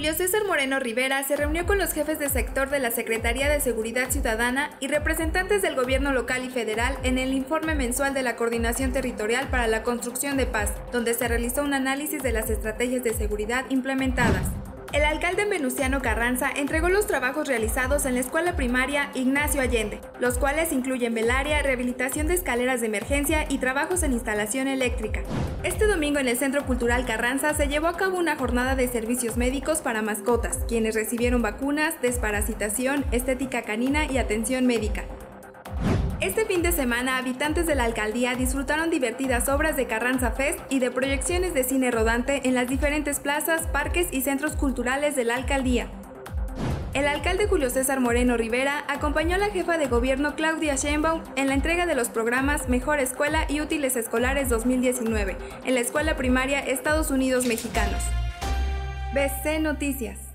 Julio César Moreno Rivera se reunió con los jefes de sector de la Secretaría de Seguridad Ciudadana y representantes del gobierno local y federal en el informe mensual de la Coordinación Territorial para la Construcción de Paz, donde se realizó un análisis de las estrategias de seguridad implementadas. El alcalde Venustiano Carranza entregó los trabajos realizados en la escuela primaria Ignacio Allende, los cuales incluyen velaria, rehabilitación de escaleras de emergencia y trabajos en instalación eléctrica. Este domingo en el Centro Cultural Carranza se llevó a cabo una jornada de servicios médicos para mascotas, quienes recibieron vacunas, desparasitación, estética canina y atención médica. Este fin de semana, habitantes de la alcaldía disfrutaron divertidas obras de Carranza Fest y de proyecciones de cine rodante en las diferentes plazas, parques y centros culturales de la alcaldía. El alcalde Julio César Moreno Rivera acompañó a la jefa de gobierno Claudia Sheinbaum en la entrega de los programas Mejor Escuela y Útiles Escolares 2019 en la escuela primaria Estados Unidos Mexicanos. BC Noticias.